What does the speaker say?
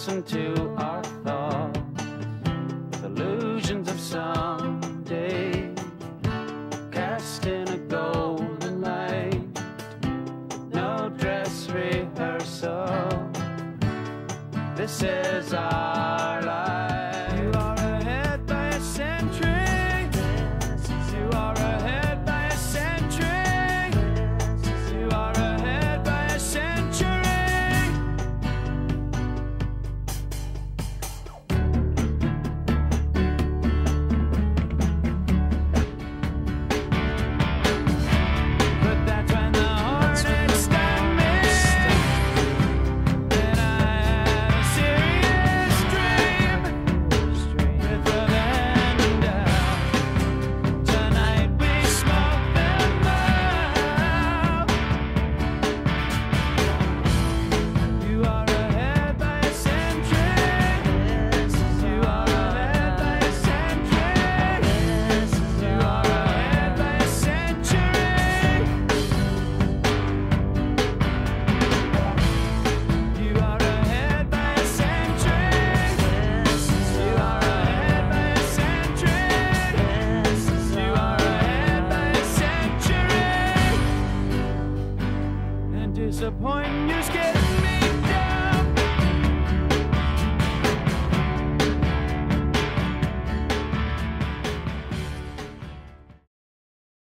listen to our thoughts, with illusions of someday, cast in a golden light, no dress rehearsal. This is our life. You are ahead by a century. You are ahead by a century. You are ahead by a century. But that's when the heartache stopped me. Then I had a serious dream with lavender. Tonight we smoke them out. You are ahead by a century. You are ahead by a century. You are ahead by a century. You are ahead by a century. You are ahead by a century. You are ahead by a century. And disappointing you scared